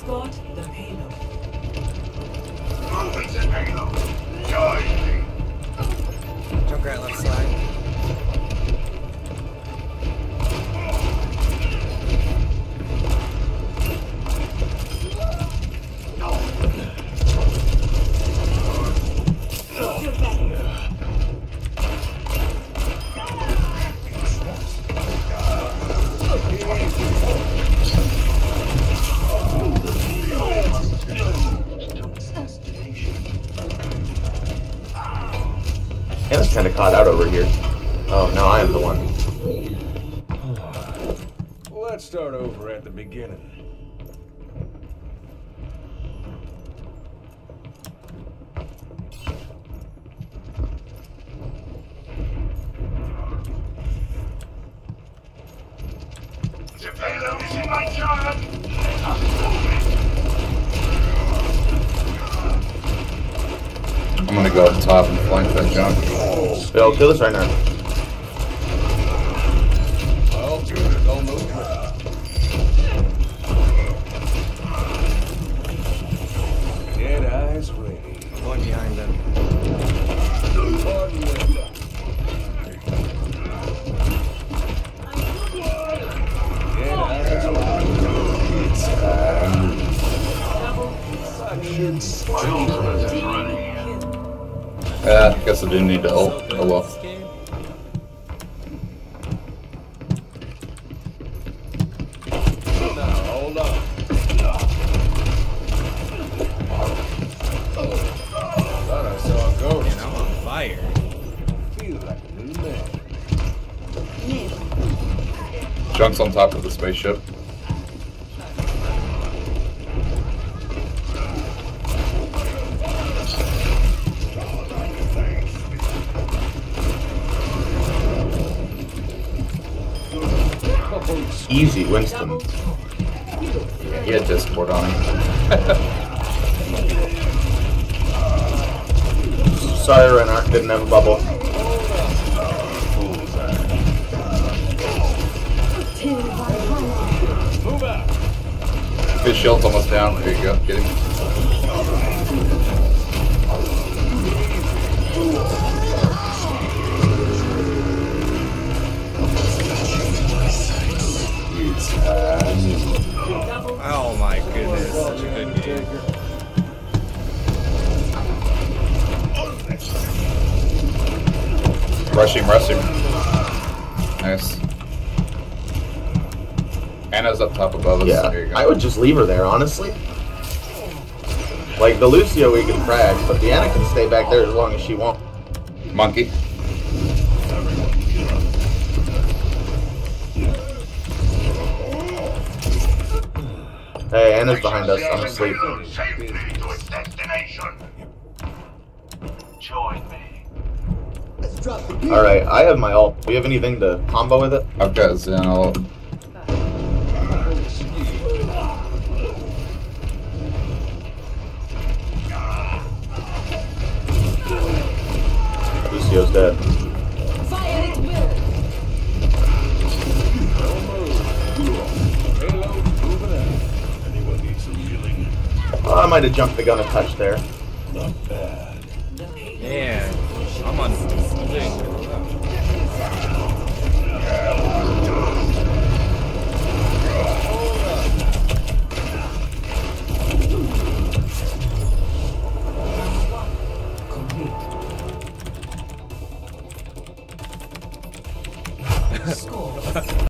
Escort the payload. Moving to payload. Join me. Junkrat left side. Anna's kind of caught out over here. Oh, no, I am the one. Let's start over at the beginning. The payload is in my charge. Let us move it. I'm gonna go up top and flank that junk. Yo, kill this right now. Well, there's almost dry. Dead eyes ready. One behind them. One left. Dead eyes ready. It's time. My ultimate is ready. Yeah, I guess I didn't need to ult. Oh well. Now, hold on. Thought I saw a ghost. And I'm on fire. Feel like a new man. Junk's on top of the spaceship. Easy, Winston. Yeah, he had Discord on him. Sorry, Renard, didn't have a bubble. Move out. His shield's almost down. There you go. Get him. Oh my goodness, such a good game. Rush him, rush him. Nice. Anna's up top above us. Yeah, There you go. I would just leave her there, honestly. Like, the Lucio we can frag, but the Anna can stay back there as long as she wants. Monkey. Hey, Anna's behind us, I'm asleep. Payload safely to its destination. Join me. Alright, I have my ult. Do you have anything to combo with it? I've got Zen ult. Lucio's dead. Fire at will. Payload moving out. Anyone need some healing? Oh, I might have jumped the gun a touch there. Not bad. Man, I'm on thing. Score.